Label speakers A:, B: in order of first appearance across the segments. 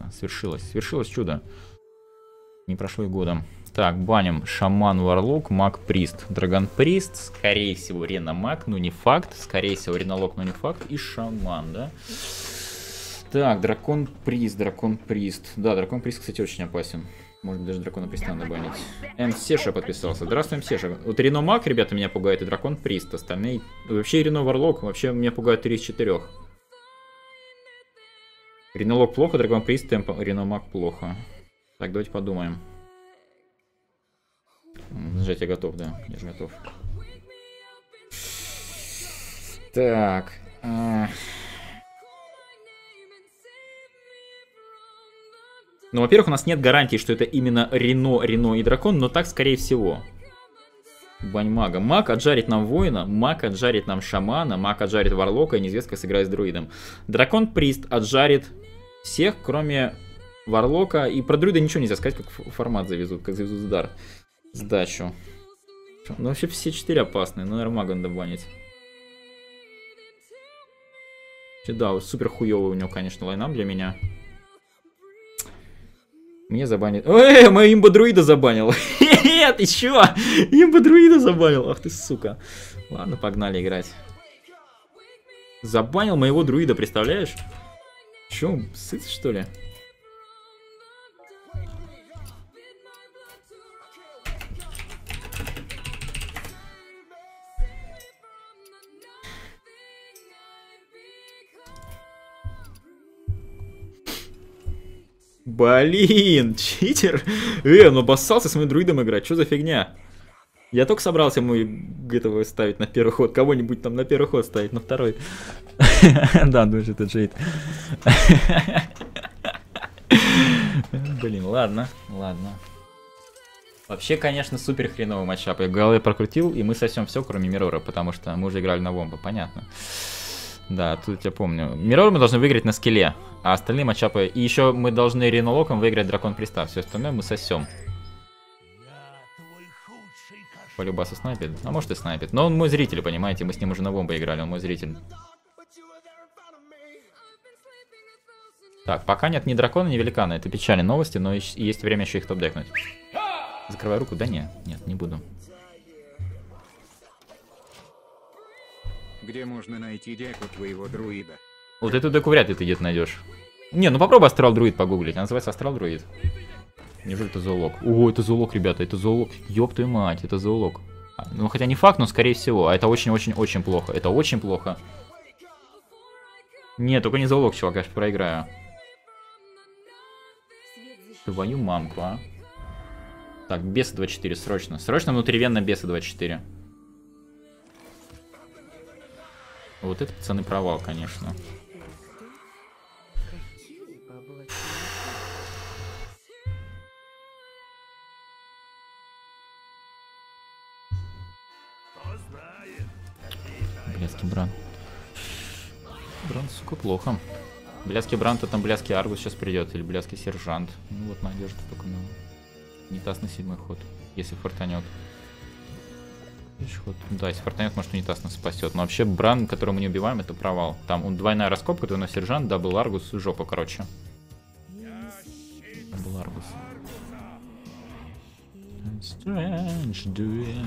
A: наконец-то. Свершилось чудо. Не прошло и года. Так, баним Шаман, Варлок, Маг, Прист. Драгон Прист, скорее всего, Рена Маг, но не факт. Скорее всего, Ренолог, но не факт. И Шаман, да? Так, Дракон Прист. Да, Дракон Прист, кстати, очень опасен. Может даже Дракона Приста надо банить. Сеша подписался. Здравствуй, Сеша. Вот Рено Маг, ребята, меня пугает, и Дракон Прист. Остальные... Вообще Рено Варлок, вообще меня пугают 3 из 4. Ренолог плохо, Дракон Прист, Рено Маг плохо. Так, давайте подумаем. Сжать я готов, да. Я же готов. Так. Ну, во-первых, у нас нет гарантии, что это именно Рено и Дракон, но так, скорее всего. Бань мага. Маг отжарит нам воина, маг отжарит нам шамана, маг отжарит варлока, и неизвестно, как сыграет с друидом. Дракон Прист отжарит всех, кроме варлока. И про друида ничего нельзя сказать, как формат завезут, как завезут дар. Сдачу. Ну, вообще все 4 опасные, но, наверное, мага надо банить. Да, супер хуёвый у него, конечно, лайнап для меня. Мне забанит. Моя имба друида забанила. Нет, ты чё? Имба друида забанил. Ах ты, сука. Ладно, погнали играть. Забанил моего друида, представляешь? Чё, сыт, что ли? Блин, читер. Он обоссался с моим друидом играть. Что за фигня? Я только собрался ему этого ставить на первый ход. Кого-нибудь там на первый ход ставить, на второй. Да, думаешь, это Джейд. Блин, ладно. Вообще, конечно, супер хреновый матчап. Я в голове прокрутил, и мы сосем все, кроме Мирора, потому что мы уже играли на Вомбо, понятно. Да, тут я помню. Мирор мы должны выиграть на скилле, а остальные матчапы... И еще мы должны Ренолоком выиграть Дракон Приста. Все остальное мы сосем. Полюбасу снайпит. А может и снайпит. Но он мой зритель, понимаете? Мы с ним уже на Вомбо играли, он мой зритель. Так, пока нет ни дракона, ни великана. Это печальные новости, но есть время еще их топ-декнуть. Закрывай руку. Да нет, не буду.
B: Где можно найти деку твоего друида?
A: Вот эту деку вряд ли ты где-то найдешь. Не, ну попробуй Астрал Друид погуглить. Она называется Астрал Друид. Неужели это зоолог? О, это зоолог, ребята, это зоолог. Ёб твою мать, это зоолог. Ну, хотя не факт, но скорее всего. А это очень-очень-очень плохо. Это очень плохо. Нет, только не зоолог, чувак, я же проиграю. Твою мамку, а. Так, бесы 24, срочно. Срочно внутривенно бесы 24. Вот это, пацаны, провал, конечно. Блядский Бран. Бран, сука, плохо. Блядский Бран, то там блядский Аргус сейчас придет. Или блядский Сержант. Ну вот надежда только на... Унитаз на 7-й ход. Если фортанет. Да, если фортанет, может, унитаз нас спасет. Но вообще Бран, которого мы не убиваем, это провал. Там он двойная раскопка, двойной Сержант, дабл Аргус, жопа, короче. Дабл Аргус. Strange doing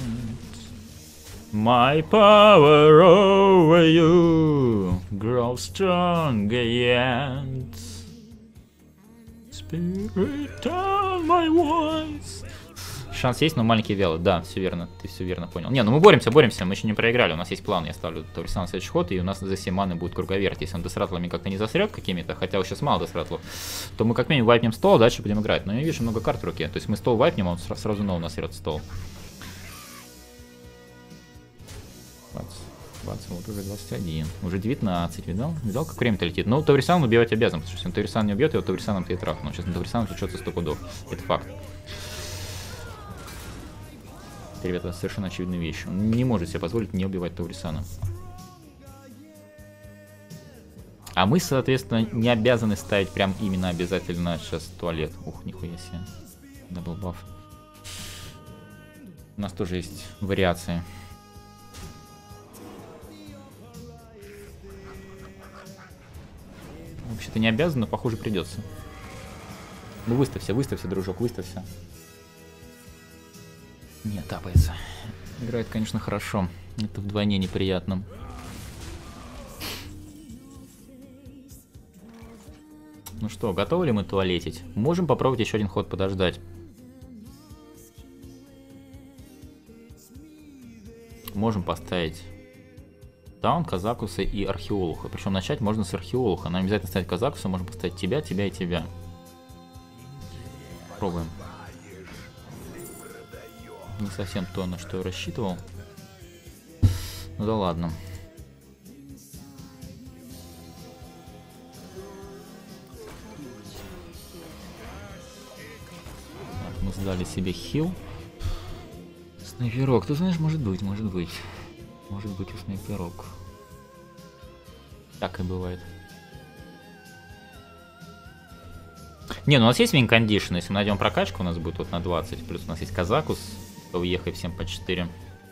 A: my power over you grows stronger yet. Spirit on my voice. Шанс есть, но маленький вялый. Да, все верно, ты все верно понял. Не, ну мы боремся, мы еще не проиграли. У нас есть план, я ставлю Таврисан на следующий ход, и у нас за 7 маны будет круговерть. Если он десратлами как-то не засрет какими-то, хотя сейчас мало десратлов, то мы как минимум вайпнем стол, а дальше будем играть. Но я вижу много карт в руке. То есть мы стол вайпнем, а он сразу новый насрет стол. 20, вот уже 21. Уже 19, видал? Видал, как время-то летит? Ну, Таврисан убивать обязан, потому что если он Таврисан не убьет, его Таврисаном ты и трахнул. Сейчас на Таврисаном течется 100 пудов. Это факт. Ребята, совершенно очевидная вещь. Он не может себе позволить не убивать Таврисана. А мы, соответственно, не обязаны ставить прям именно обязательно сейчас туалет. Ух, нихуя себе. Дабл баф. У нас тоже есть вариации. Вообще-то не обязан, но похоже придется. Ну выставься, выставься, дружок, выставься. Нет, тапается. Играет, конечно, хорошо. Это вдвойне неприятно. Ну что, готовы ли мы туалетить? Можем попробовать еще один ход подождать. Можем поставить таун, Казакуса и Археолуха. Причем начать можно с Археолуха. Нам обязательно ставить Казакуса, можем поставить тебя, тебя и тебя. Пробуем. Не совсем то, на что я рассчитывал. Ну да ладно. Так, мы сдали себе хил. Снайперок, ты знаешь, может быть, может быть. Может быть, у снайперок. Так и бывает. Не, ну у нас есть вин-кондишн, если мы найдем прокачку, у нас будет вот на 20, плюс у нас есть Казакус, то уехай всем по 4.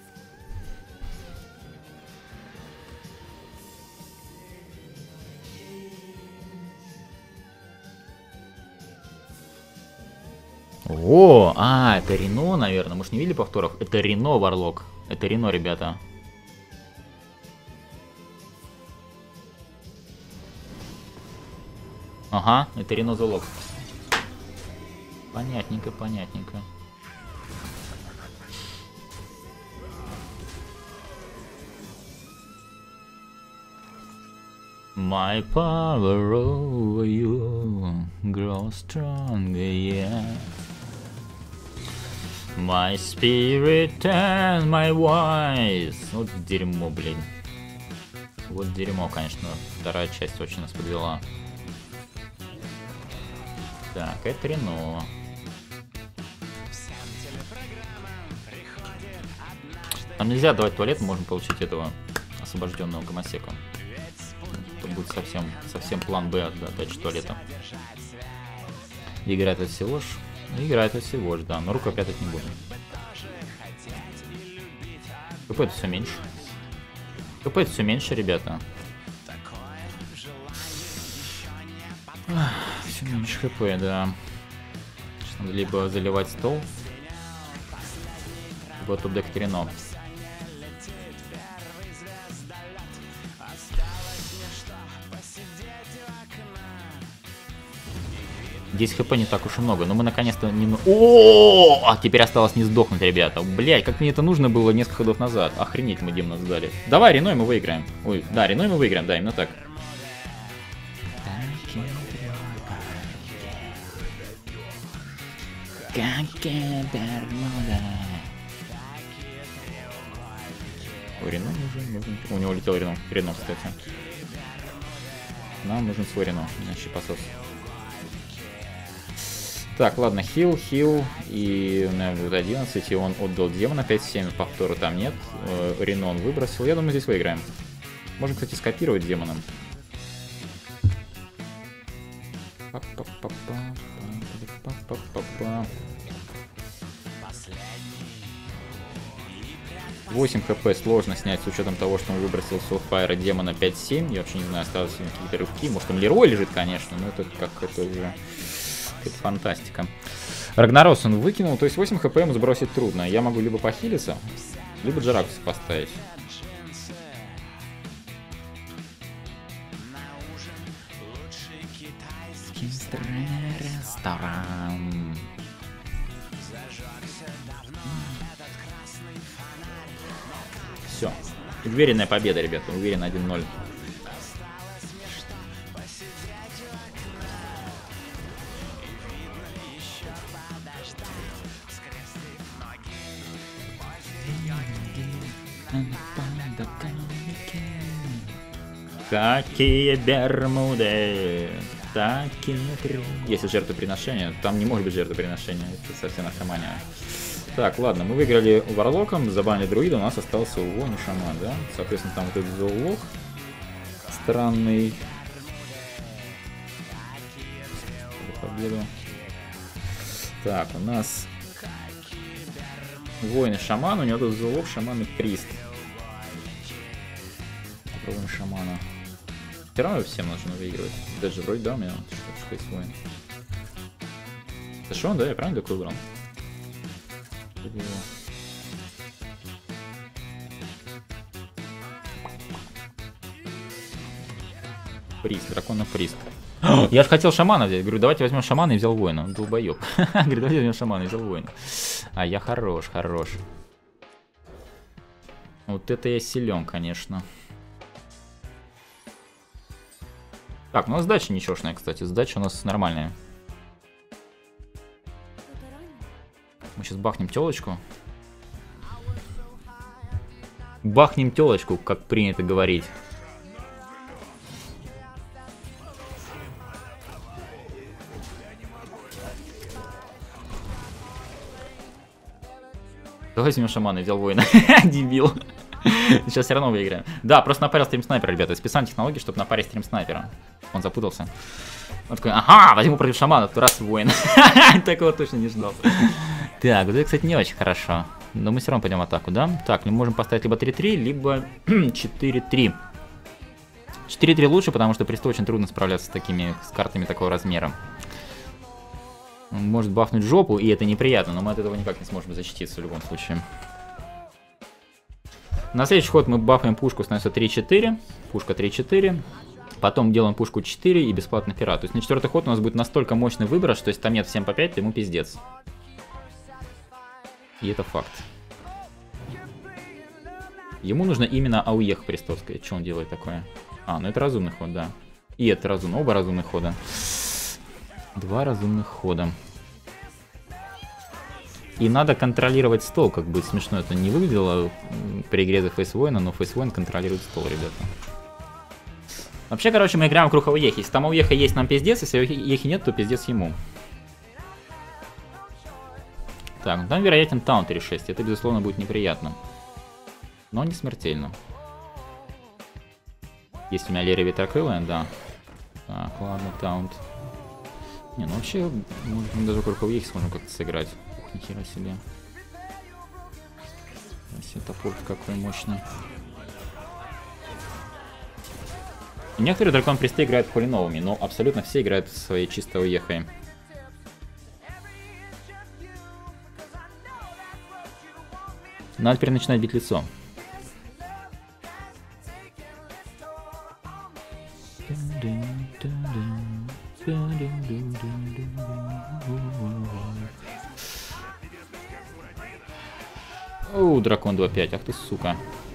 A: О, это Рено, наверное, мы ж не видели повторов, это Рено, Варлок, это Рено, ребята. Ага, это Рено Зулок. Понятненько, понятненько. My power over you grows stronger, yeah. My spirit and my voice. Вот дерьмо, блин. Вот дерьмо, конечно. Вторая часть очень нас подвела. Так, это Рено. Нам нельзя давать туалет, мы можем получить этого освобожденного гомосека. Это будет совсем план Б от дачи туалета. Играет от всего ж. Играет от всего ж, да. Но руку прятать не будем. КП это все меньше. КП это все меньше, ребята. Все меньше ХП, да. Сейчас надо либо заливать стол, либо топ-дек Рено. Здесь хп не так уж и много, но мы наконец-то не... О, теперь осталось не сдохнуть, ребята. Блять, как мне это нужно было несколько ходов назад. Охренеть, мы демона сдали. Давай, Рено, мы выиграем. Ой, да, Рено мы выиграем, да, именно так. Ой, Рено нужен. У него улетел Рено, кстати. Нам нужен свой Рено, иначе посос. Так, ладно, хил, и, наверное, будет 11, и он отдал демона 5-7, повтора там нет, Рено он выбросил, я думаю, здесь выиграем. Можем, кстати, скопировать демона. Восемь хп сложно снять с учетом того, что он выбросил Soulfire демона 5-7, я вообще не знаю, осталось ли какие-то рывки, может там Лерой лежит, конечно, но это как это уже... Это фантастика. Рагнарос он выкинул, то есть 8 хп ему сбросить трудно. Я могу либо похилиться, либо Джаракуса поставить. Ресторан. Все. Уверенная победа, ребята. Уверен 1-0. Какие Бермуды, такие... Если жертвоприношение, там не может быть жертвоприношения, это совсем наркомания. Так, ладно, мы выиграли Варлоком, забанили друида, у нас остался Вонь и Шаман, да? Соответственно, там вот этот зоолог странный. Победу. Так, у нас Воин и Шаман, у него тут зоолог, Шаман и Прист. Попробуем Шамана. Все равно всем нужно выигрывать. Даже вроде да, у меня что есть воин. Хорошо, да, я правильно деку выбрал? Прист, дракона прист. Я же хотел шамана взять. Говорю, давайте возьмем шамана и взял воина. Долбоёб. Говорю, давайте возьмем шамана и взял воина. А я хорош, хорош. Вот это я силен, конечно. Так, у нас сдача ничегошная, кстати. Сдача у нас нормальная. Мы сейчас бахнем телочку. Бахнем телочку, как принято говорить. Давай возьмем шамана и взял воина. Дебил. Сейчас все равно выиграем. Да, просто напарил стрим снайпера, ребята. Специальные технологии, чтобы напарить стрим снайпера. Он запутался. Он такой, ага, возьму против шамана, раз воин. Такого точно не ждал. Так, вот это, кстати, не очень хорошо. Но мы все равно пойдем в атаку, да? Так, мы можем поставить либо 3-3, либо 4-3. 4-3 лучше, потому что Присту очень трудно справляться с картами такого размера. Он может бафнуть жопу, и это неприятно, но мы от этого никак не сможем защититься в любом случае. На следующий ход мы бафаем пушку, становится 3-4. Пушка 3-4. Потом делаем пушку 4 и бесплатно пират. То есть на четвертый ход у нас будет настолько мощный выброс, что если там нет всем по 5, то ему пиздец. И это факт. Ему нужно именно ауех Пристовская. Что он делает такое? А, ну это разумный ход, да. И это разумный. Оба разумных хода. Два разумных хода. И надо контролировать стол, как бы смешно это не выглядело при игре за Фейсвойна, но Фейсвойн контролирует стол, ребята. Вообще, короче, мы играем вокруг ауехи. Если там ауеха есть, нам пиздец, если ауехи нет, то пиздец ему. Так, ну там вероятен таунт 3-6, это, безусловно, будет неприятно. Но не смертельно. Есть у меня Лерия Ветрокрылая, да. Так, ладно, таунт. Не, ну вообще, мы даже вокруг ауехи сможем как-то сыграть. Ух, нихера себе. Топор какой мощный. Некоторые дракон присты играют полиновыми, но абсолютно все играют своей чисто ауехой. Надо теперь начинать бить лицо. Оу, дракон 2-5, ах ты сука.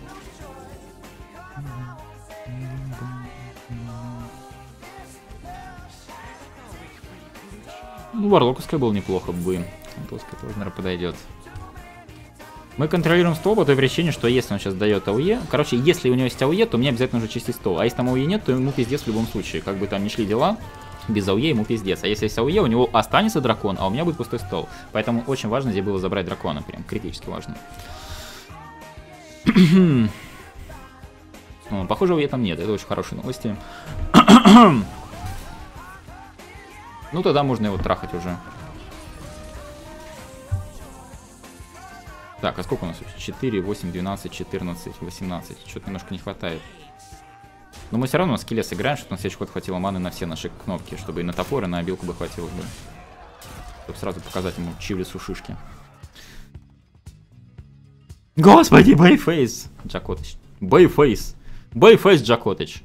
A: Ну, варлоковская было неплохо бы. Варлоковская тоже, наверное, подойдет. Мы контролируем стол по той причине, что если он сейчас дает АУЕ... Короче, если у него есть АУЕ, то мне обязательно нужно чистить стол. А если там АУЕ нет, то ему пиздец в любом случае. Как бы там ни шли дела, без АУЕ ему пиздец. А если есть АУЕ, у него останется дракон, а у меня будет пустой стол. Поэтому очень важно здесь было забрать дракона. Прям критически важно. Похоже, АУЕ там нет. Это очень хорошие новости. Ну, тогда можно его трахать уже. Так, а сколько у нас? 4, 8, 12, 14, 18. Что-то немножко не хватает. Но мы все равно на скилле сыграем, чтобы на следующий ход хватило маны на все наши кнопки. Чтобы и на топор, и на обилку бы хватило бы. Чтобы сразу показать ему чивли сушишки. Господи, Бэйфейс! Джакотыч. Бэйфейс. Бэйфейс Джакотыч.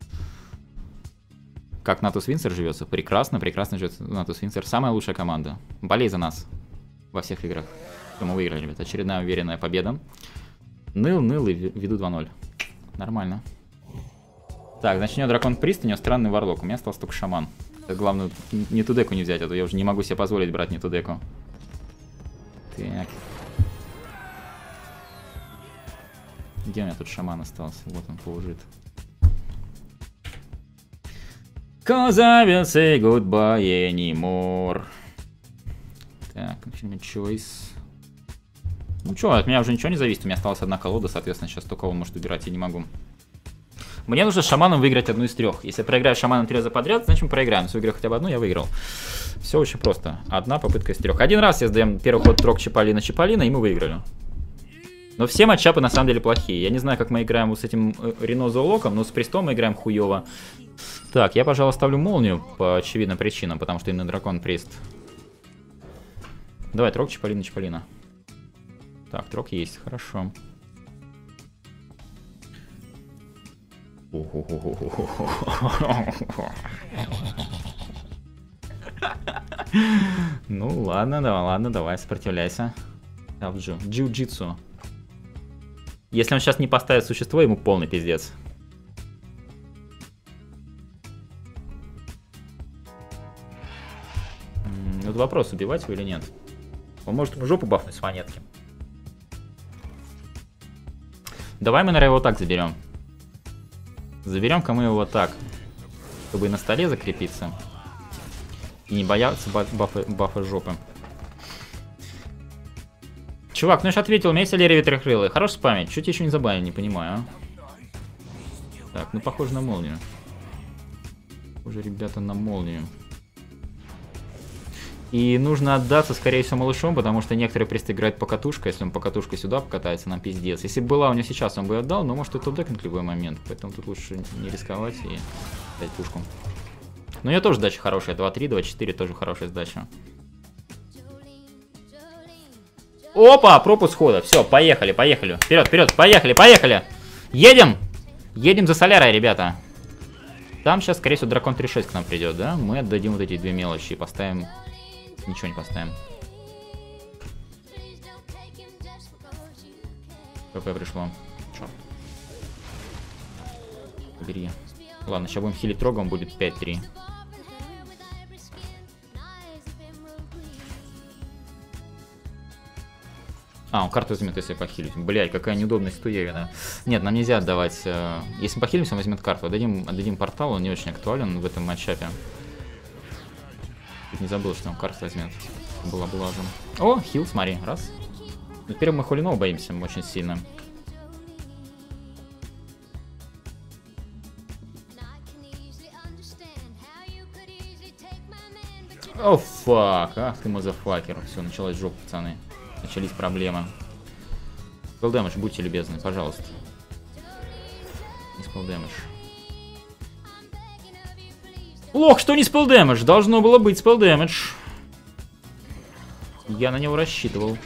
A: Как Натус Винсер живется? Прекрасно, прекрасно живется Натус Винсер. Самая лучшая команда. Болей за нас. Во всех играх. Мы выиграли, ребят. Очередная уверенная победа. Ныл и веду 2-0. Нормально. Так, значит, у него дракон прист, у него странный варлок. У меня остался только шаман. Это главное, не ту деку не взять, а то я уже не могу себе позволить брать не ту деку. Так. Где у меня тут шаман остался? Вот он полежит. Cause I will say goodbye anymore. Так, choice. Ну чё, от меня уже ничего не зависит, у меня осталась одна колода, соответственно, сейчас только он может убирать, я не могу. Мне нужно с шаманом выиграть одну из трех. Если я проиграю шаманом 3 раза подряд, значит мы проиграем. Если выиграю хотя бы одну, я выиграл. Все очень просто. Одна попытка из 3. Один раз я сдаем первый ход трок Чиполлино, и мы выиграли. Но все матчапы на самом деле плохие. Я не знаю, как мы играем вот с этим Рено Зоолоком, но с Пристом мы играем хуёво. Так, я, пожалуй, ставлю молнию по очевидным причинам, потому что именно дракон Прист. Давай, трог, Чаполина, Чаполина. Так, трог есть, хорошо. Ну ладно, давай, сопротивляйся. Джиу-джитсу. Если он сейчас не поставит существо, ему полный пиздец. Вот вопрос, убивать его или нет. Он может ему жопу бафнуть с монетки. Давай мы, наверное, его так заберем. Заберем-ка мы его так, чтобы и на столе закрепиться. И не бояться бафа жопы. Чувак, ну я же ответил, у меня есть аллерия ветрокрылая. Хорош спамить, чуть еще не забанил, не понимаю, а? Так, ну похоже на молнию. Похоже, ребята, на молнию. И нужно отдаться, скорее всего, малышом, потому что некоторые присты играют по катушке. Если он по катушке сюда покатается, нам пиздец. Если бы была у него сейчас, он бы отдал, но может это декнуть в любой момент. Поэтому тут лучше не рисковать и дать пушку. Но у нее тоже сдача хорошая. 2-3, 2-4 тоже хорошая сдача. Опа, пропуск хода. Все, поехали, поехали. Вперед, вперед, поехали, поехали. Едем. Едем за солярой, ребята. Там сейчас, скорее всего, дракон 3-6 к нам придет, да? Мы отдадим вот эти две мелочи и поставим... Ничего не поставим. ПП пришло. Черт. Бери. Ладно, сейчас будем хилить трогом, будет 5-3. А, он карту возьмет, если похилить. Блядь, какая неудобная стуевина. Нет, нам нельзя отдавать... Если похилимся, он возьмет карту. Отдадим портал, он не очень актуален в этом матчапе. Не забыл, что он карту возьмет. Была же. О, хил, смотри, раз. Но теперь мы Хулинова боимся очень сильно. О, фак, ах ты мазафакер. Все, началась жопа, пацаны. Начались проблемы. Спел дэмэдж, будьте любезны, пожалуйста. Не спел дэмэдж. Лох, что не спел дэмэдж? Должно было быть спел дэмэдж. Я на него рассчитывал.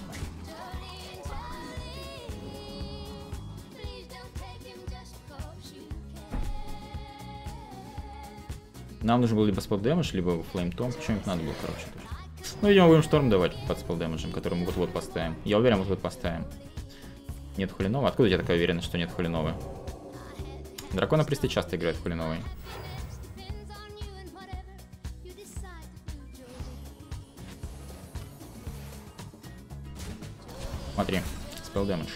A: Нам нужно было либо спел дэмэдж, либо флейм том. Что-нибудь надо было, короче. Ну, видимо, будем шторм давать под спел дэмэджем, который мы вот-вот поставим. Я уверен, вот-вот поставим. Нет Хулинова? Откуда у тебя такая уверенность, что нет Хулиновой? Дракона Присты часто играют в Хулиновой. Смотри, спел дэмэдж.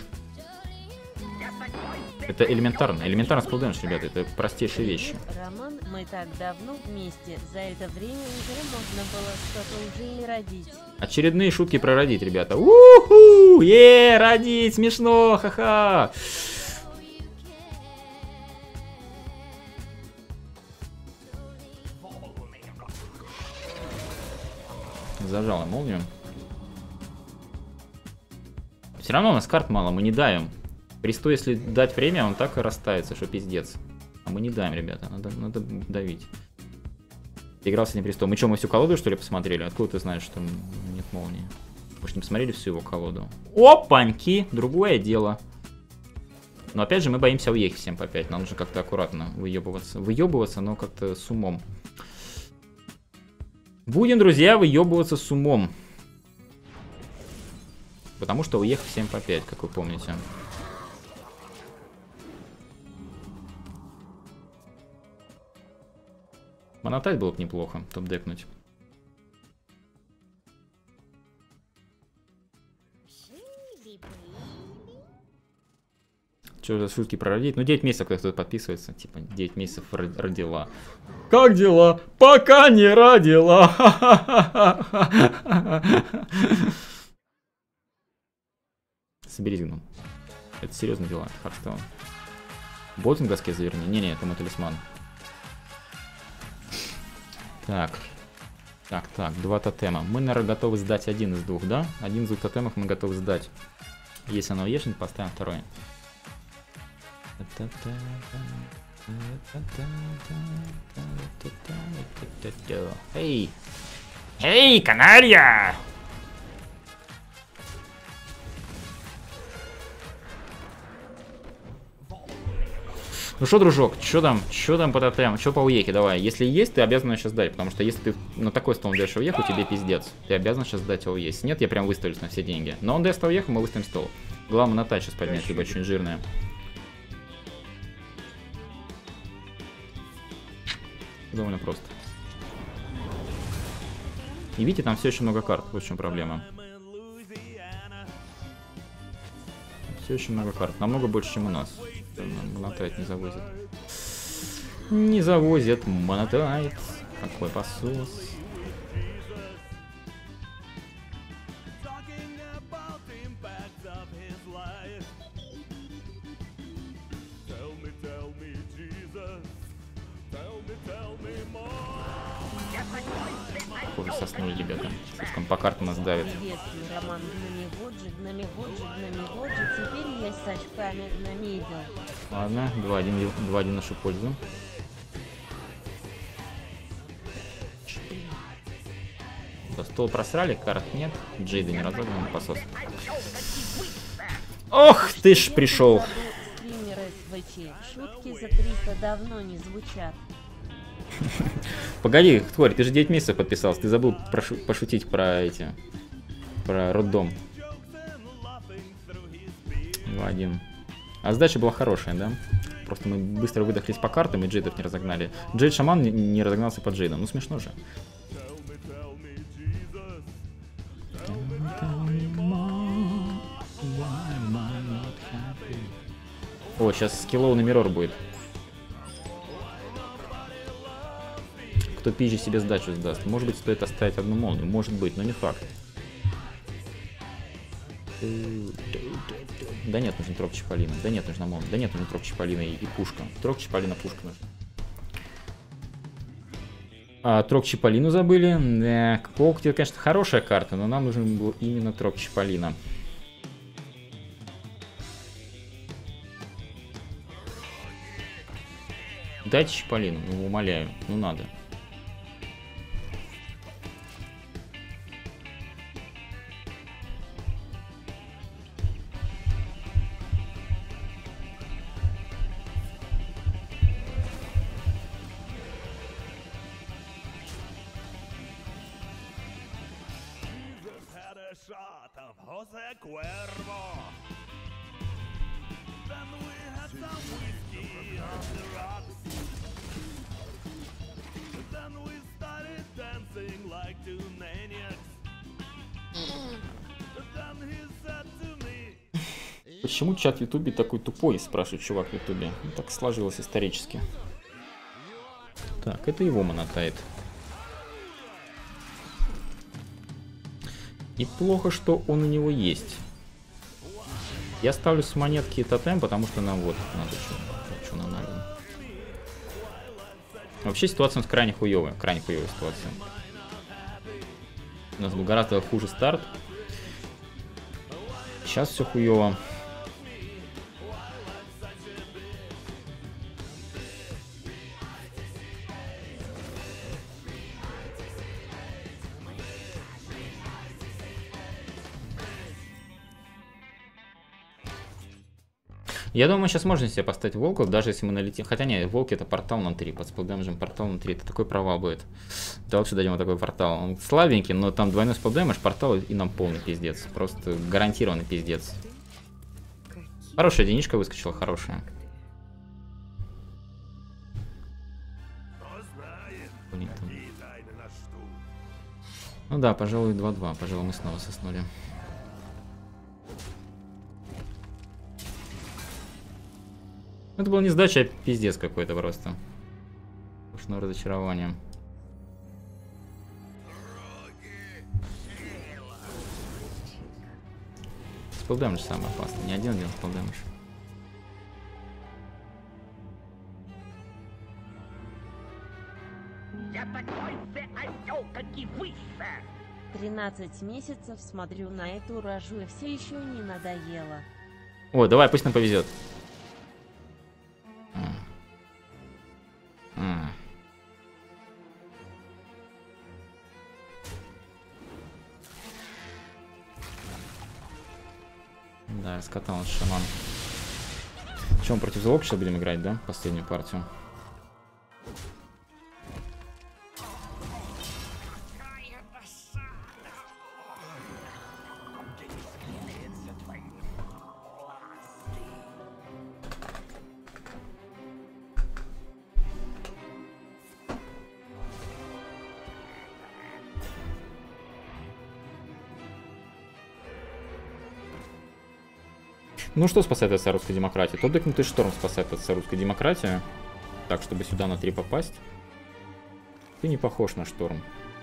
A: Это элементарно. Элементарно спел дэмэдж, ребята. Это простейшие вещи.
C: Роман, мы так давно вместе. За это время уже можно было что-то уже и родить.
A: Очередные шутки про родить, ребята. У-ху! Родить! Смешно! Ха-ха! Зажала молнию. Все равно у нас карт мало, мы не даем. Присту, если дать время, он так и растается, что пиздец. А мы не даем, ребята, надо давить. Ты играл с этим пристом. Мы что, мы всю колоду, что ли, посмотрели? Откуда ты знаешь, что нет молнии? Вы же не посмотрели всю его колоду? Опаньки! Другое дело. Но опять же, мы боимся уехать всем по 5. Нам нужно как-то аккуратно выебываться. Выебываться, но как-то с умом. Будем, друзья, выебываться с умом. Потому что уехать всем по 5, как вы помните. Монотать было бы неплохо, топ-декнуть. Что за шутки прородить? Ну, 9 месяцев кто-то подписывается. Типа, 9 месяцев родила. Как дела? Пока не родила. Соберись, гном. Это серьезные дела. Хардстоун. Ботинг доске заверни. Не-не, это мой талисман. Так. Так, 2 тотема. Мы, наверное, готовы сдать один из двух, да? Один из двух тотемов мы готовы сдать. Если оно уешнет, поставим второй. Эй! Эй, канарья! Ну что, дружок, что там по тотем, что по уехе, давай. Если есть, ты обязан ее сейчас дать, потому что если ты на такой стол даешь уеху, тебе пиздец. Ты обязан сейчас дать его есть. Нет, я прям выставлюсь на все деньги. Но он даст уеху, мы выставим стол. Главное на тач сейчас поднять, либо очень жирная. Довольно просто. И видите, там все еще много карт, вот в чем проблема. Все очень много карт, намного больше, чем у нас. Монотайт не завозит. Не завозит монотайт. Какой посос. Похоже, соснули, ребята. Слишком по картам нас давит.
C: Роман теперь я с очками на мидл.
A: Ладно, 2-1 в нашу пользу. Да, стол просрали, карт нет. Джейда не разогнан, посос. Ох, ты ж пришел.
C: Стримеры СВЧ. Шутки за 300 давно не звучат.
A: Погоди, Тварь, ты же 9 месяцев подписался. Ты забыл пошутить про эти... Про роддом. 2-1. А сдача была хорошая, да? Просто мы быстро выдохлись по картам и Джейдов не разогнали. Джейд Шаман не разогнался по Джейдам. Ну смешно же. О, сейчас скиллоу на миррор будет. Кто пизже себе сдачу сдаст. Может быть, стоит оставить одну молнию. Может быть, но не факт. Да нет, нужен трок Чиполлино. Да нет, нужна молния. Да нет, нужен трок Чиполлино и пушка. Трок Чиполлино, пушка нужна. Трок Чиполлино забыли. Да, Полк, это, конечно, хорошая карта, но нам нужен был именно трок Чиполлино. Дайте Чиполлино, ну умоляю, ну надо. Почему чат в Ютубе такой тупой, спрашивает чувак в Ютубе. Ну, так сложилось исторически. Так, это его монотайт. И плохо, что он у него есть. Я ставлю с монетки тотем, потому что нам вот надо что нам надо. Вообще ситуация у нас крайне хуевая. Крайне хуевая ситуация. У нас был гораздо хуже старт. Сейчас все хуево. Я думаю, сейчас можно себе поставить волков, даже если мы налетим. Хотя нет, волки это портал на 3. Под спелдэмэджем портал на 3. Это такой провал будет. Да лучше дадим вот такой портал. Он слабенький, но там двойной спелдэмэдж, портал и нам полный пиздец. Просто гарантированный пиздец. Хорошая единичка выскочила, хорошая. Блин, там... Ну да, пожалуй, 2-2. Пожалуй, мы снова соснули. Это была не сдача, а пиздец какой-то просто. Пушное разочарование. Спелдэмэдж самый опасный. Не один спелдэмэдж.
D: Я такой же осел, как и вы, сэр.
C: 13 месяцев смотрю на эту рожу и все еще не надоело.
A: О, давай, пусть нам повезет. Да, раскатал шаман. Чем против залога сейчас будем играть, да? Последнюю партию. Ну что спасает от русской демократии? Тот декнутый шторм спасает от русской демократии. Так, чтобы сюда на 3 попасть. Ты не похож на шторм.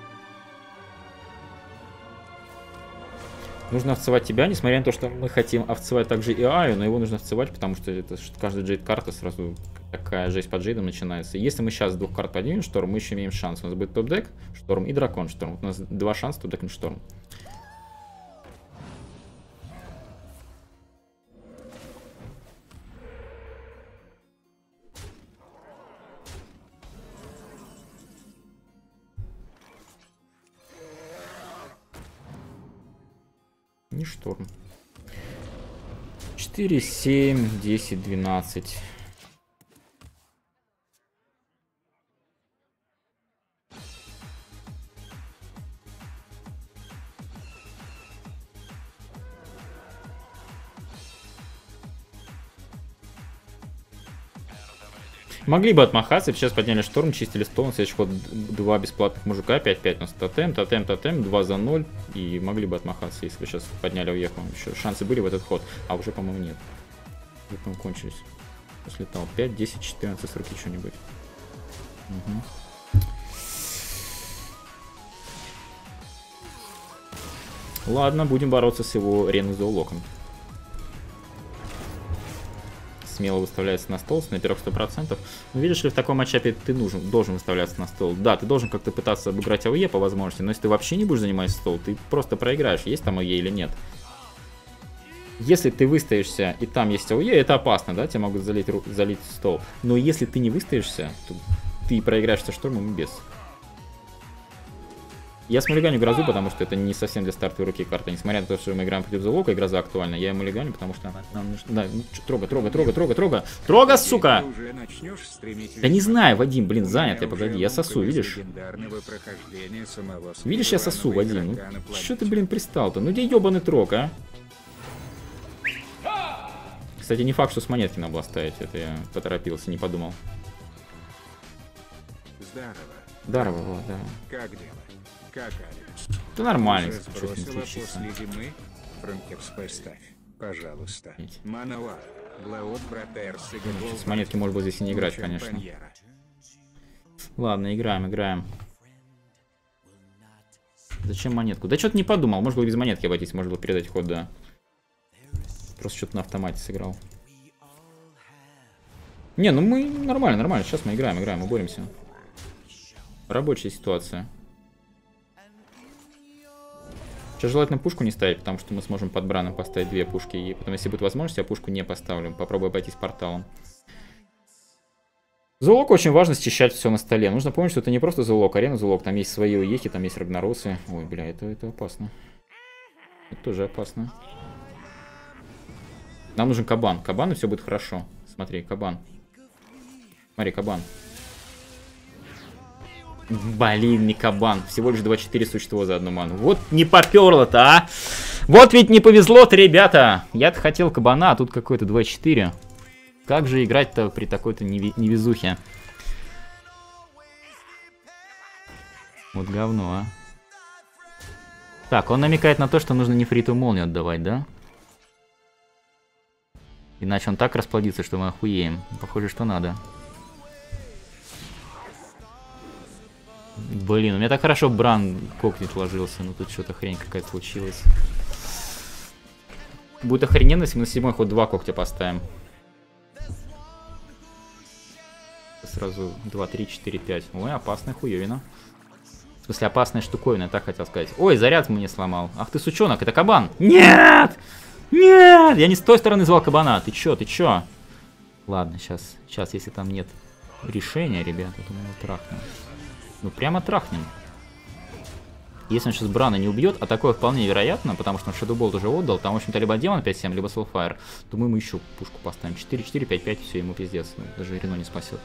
A: Нужно овцевать тебя, несмотря на то, что мы хотим овцевать также и Аю, но его нужно овцевать, потому что это каждая джейд-карта сразу такая жесть под джейдом начинается. Если мы сейчас с 2 карт поднимем шторм, мы еще имеем шанс. У нас будет топ-дек, шторм и дракон шторм. У нас 2 шанса топ-декнуть шторм. Не шторм. 4, 7, 10, 12. Могли бы отмахаться, сейчас подняли шторм, чистили стол, на следующий ход 2 бесплатных мужика, 5-5 у нас тотем, 2 за 0, и могли бы отмахаться, если бы сейчас подняли уехал. Еще шансы были в этот ход, а уже, по-моему, нет. Уже, по-моему, кончились. Слетал 5, 10, 14 с руки что-нибудь. Угу. Ладно, будем бороться с его Рензоулоком. Смело выставляется на стол, снайперок 100%. Но видишь ли, в таком матчапе ты должен выставляться на стол. Да, ты должен как-то пытаться обыграть АОЕ по возможности, но если ты вообще не будешь занимать стол, ты просто проиграешь, есть там АОЕ или нет. Если ты выстоишься и там есть АОЕ, это опасно, да, тебя могут залить стол. Но если ты не выстоишься, то ты проиграешь со штормом и без. Я смулиганю грозу, потому что это не совсем для стартовой руки карта. Несмотря на то, что мы играем против Зулока, и гроза актуальна. Я мулиганю, потому что она нам нужна. Да, трога, сука! Да не знаю, Вадим, блин, занят я, погоди, я сосу, видишь? Видишь, я сосу, Вадим. Ну, чё ты, блин, пристал-то? Ну где ебаный трог, а? Кстати, не факт, что с монетки надо было ставить. Это я поторопился, не подумал. Здорово, вот, да.
B: Как дело? Как Алекс?
A: Да нормально,
B: Уже взрослого после зимы? Франкерс поставь, пожалуйста. Манова, Блаут, Братерс,
A: с монетки можно было здесь и не играть, конечно. Ладно, играем. Зачем монетку? Да что-то не подумал, может было без монетки обойтись, может было передать ход, да. Просто что-то на автомате сыграл. Не, ну мы нормально. Сейчас мы играем, мы боремся. Рабочая ситуация. Сейчас желательно пушку не ставить, потому что мы сможем под браном поставить 2 пушки. И потом, если будет возможность, я пушку не поставлю. Попробую обойтись порталом. Зулок очень важно счищать все на столе. Нужно помнить, что это не просто Зулок, арена Зулок. Там есть свои уехи, там есть Рагнаросы. Ой, бля, это опасно. Это тоже опасно. Нам нужен кабан. Кабан, и все будет хорошо. Смотри, кабан. Смотри, кабан. Блин, не кабан. Всего лишь 2-4 существа за одну ману. Вот не поперло-то, а! Вот ведь не повезло-то, ребята! Я-то хотел кабана, а тут какой-то 2-4. Как же играть-то при такой-то невезухе? Вот говно, а. Так, он намекает на то, что нужно нефритовую молнию отдавать, да? Иначе он так расплодится, что мы охуеем. Похоже, что надо. Блин, у меня так хорошо Бран кокнет ложился, но тут что-то хрень какая-то случилась. Будет охрененно, если мы на 7-й ход 2 когтя поставим. Сразу 2, 3, 4, 5. Ой, опасная хуевина. В смысле, опасная штуковина, я так хотел сказать. Ой, заряд мне сломал. Ах ты сучонок, это кабан. Нет! Нет! Я не с той стороны звал кабана. Ты чё? Ладно, сейчас, если там нет решения, ребята, то мы его трахнем. Ну, прямо трахнем. Если он сейчас Брана не убьет, а такое вполне вероятно, потому что он Shadow Bolt уже отдал, там, в общем-то, либо демон 5-7, либо Soulfire. Думаю, мы еще пушку поставим. 4-4, 5-5, все, ему пиздец. Ну, даже Рено не спасет.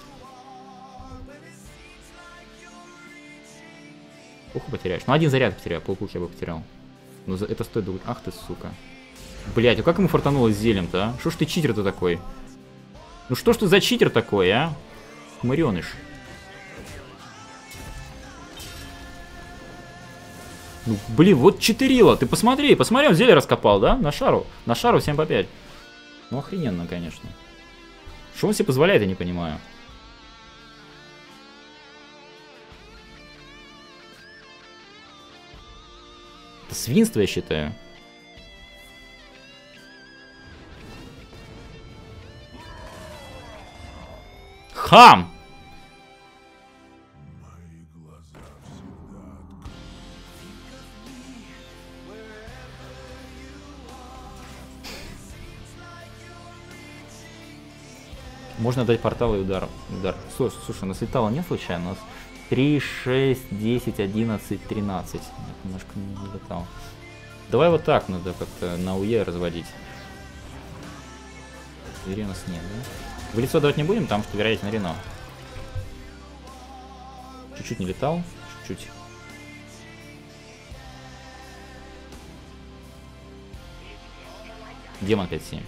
A: Пуху потеряешь. Ну, один заряд потерял, полпухи я бы потерял. Но это стоит думать. Ах ты, сука. Блять, а как ему фартануло с зелем-то, а? Что ж ты читер-то такой? Ну что ж ты за читер такой, а? Хмыреныш. Ну, блин, вот читерило. Ты посмотри, он зелье раскопал, да? На шару 7 по 5. Ну, охрененно, конечно. Что он себе позволяет, я не понимаю. Это свинство, я считаю. Хам! Можно дать портал и удар. Слушай, у нас летало нет случайно? У нас 3, 6, 10, 11, 13. Нет, немножко не летал. Давай вот так надо как-то на УЕ разводить. Рено с ним, да? В лицо давать не будем, потому что вероятно Рено. Чуть-чуть не летал, чуть-чуть. Демон 5-7.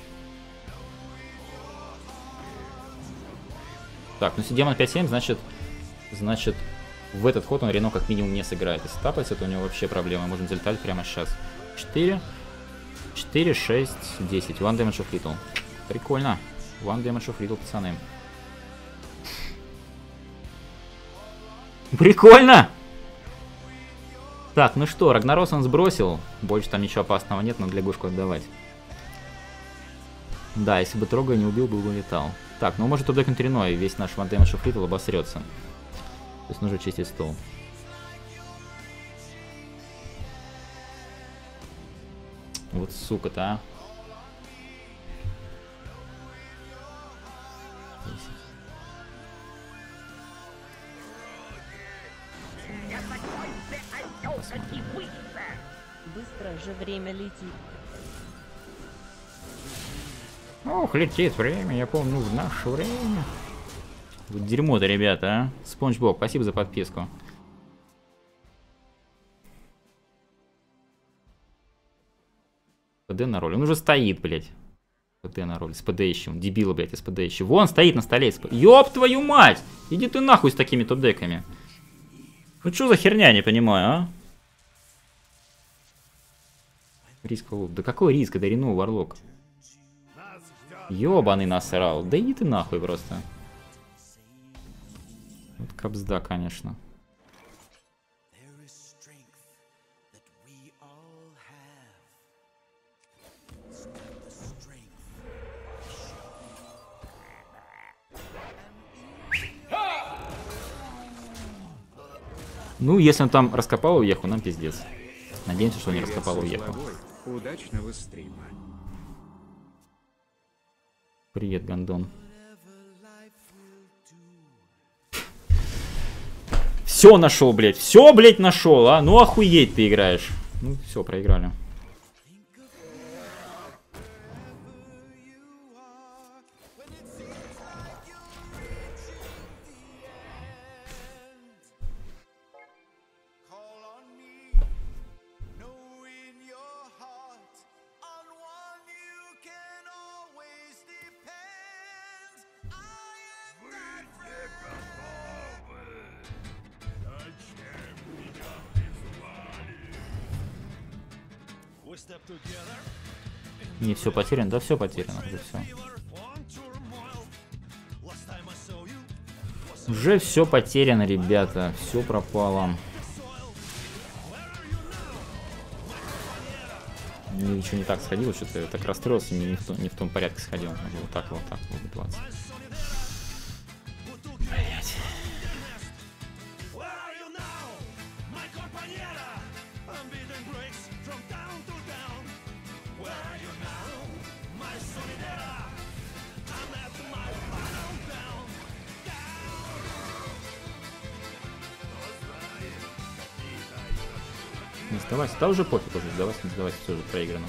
A: Так, ну если демон 5-7, значит в этот ход он Рено как минимум не сыграет. Если тапается, то у него вообще проблема. Можем залетать прямо сейчас. 4, 6, 10. One damage of little. Прикольно. One damage of little, пацаны. Прикольно! Так, ну что, Рагнарос он сбросил. Больше там ничего опасного нет, надо лягушку отдавать. Да, если бы Трога не убил, был бы летал. Так, ну может обдекнуть Рено, и весь наш One damage of little обосрется. То есть нужно чистить стол. Вот сука-то, а.
C: Быстро же время летит.
A: Ох, летит время, я помню, в наше время. Вот дерьмо-то, ребята, а. Спанч Боб, спасибо за подписку. СПД на роль. Он уже стоит, блядь. СПД на роль. СПД ищем. Дебила, блядь, СПД ищем. Вон стоит на столе. Ёб твою мать! Иди ты нахуй с такими топ-деками. Ну что за херня, не понимаю, а? Риск луп. Да какой риск, это Рено, Варлок. Ёбаный насрал. Да иди ты нахуй просто. Вот капсда, конечно. Ну, если он там раскопал и уехал, нам пиздец. Надеемся, что он не раскопал и уехал.
B: Удачного стрима.
A: Привет, Гондон. Все нашел, блядь. Все, блядь, нашел, а? Ну охуеть ты играешь. Ну, все, проиграли. Не, все потеряно, да все потеряно, уже все. Уже все потеряно, ребята, все пропало. Ничего не так сходило, что-то я так расстроился, не в том порядке сходил. Вот так, было бы 20. Блять. Не сдавайся. Да уже пофиг уже, сдавайся, не сдавайся, все уже проиграно.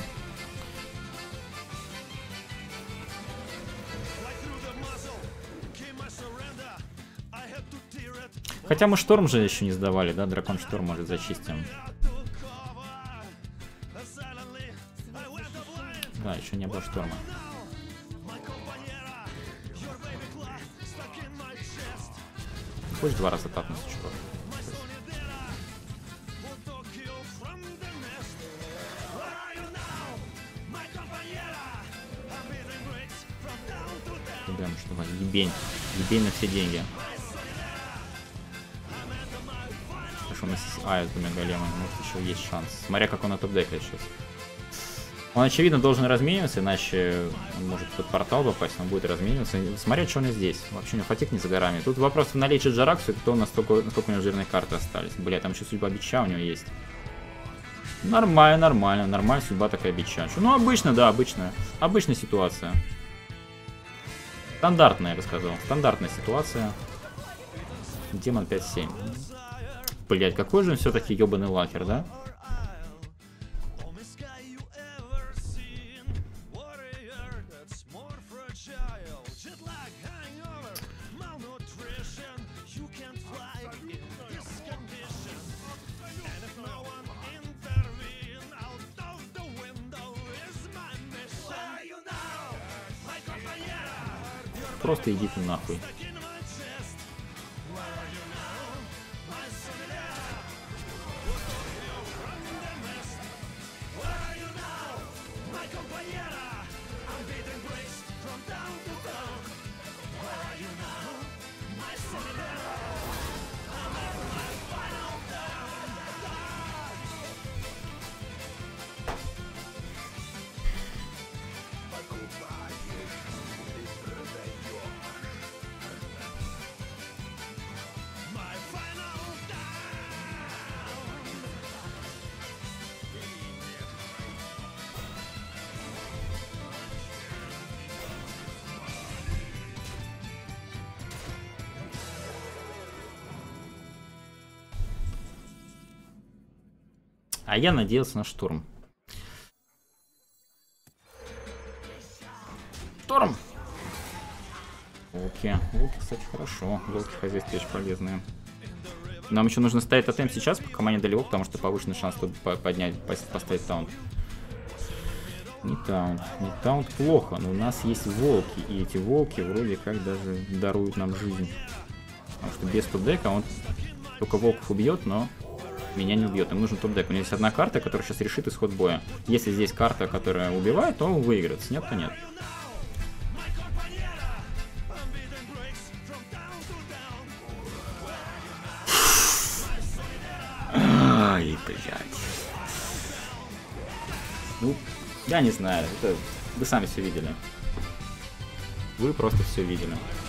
A: Хотя мы шторм же еще не сдавали, да? Дракон шторм, может, зачистим. Да, еще не было шторма. Хочешь 2 раза тапнуться, чувак? Да, ну что, ебень. Ебень на все деньги. Хорошо, у нас есть Ая с 2 големами, может еще есть шанс. Смотря как он на топ-декает сейчас. Он, очевидно, должен размениваться, иначе он может под портал попасть, он будет размениваться. Смотреть, что у него здесь. Вообще у него фатик не за горами. Тут вопрос в наличии Джараксу, и кто у нас насколько у него жирные карты остались. Бля, там еще судьба бича у него есть. Нормально, нормально, нормальная судьба такая бича. Ну, обычно, да, обычная. Обычная ситуация. Стандартная, я бы сказал. Стандартная ситуация. Демон 5-7. Блять, какой же он все-таки ебаный лакер, да? Просто иди ты нахуй. А я надеялся на штурм. Шторм! Волки. Волки, кстати, хорошо. Волки хозяйства очень полезные. Нам еще нужно ставить тотем сейчас, пока мы не далеко, потому что повышенный шанс тут поднять, поставить таунт. Не таунт. Не таунт плохо, но у нас есть волки. И эти волки вроде как даже даруют нам жизнь. Потому что без топ-дека он только волков убьет, но меня не убьет. Им нужен топ-дек. У него есть одна карта, которая сейчас решит исход боя. Если здесь карта, которая убивает, то он выиграет. Если нет, то нет. Ай, блядь. Ну, я не знаю. Это вы сами все видели. Вы просто все видели.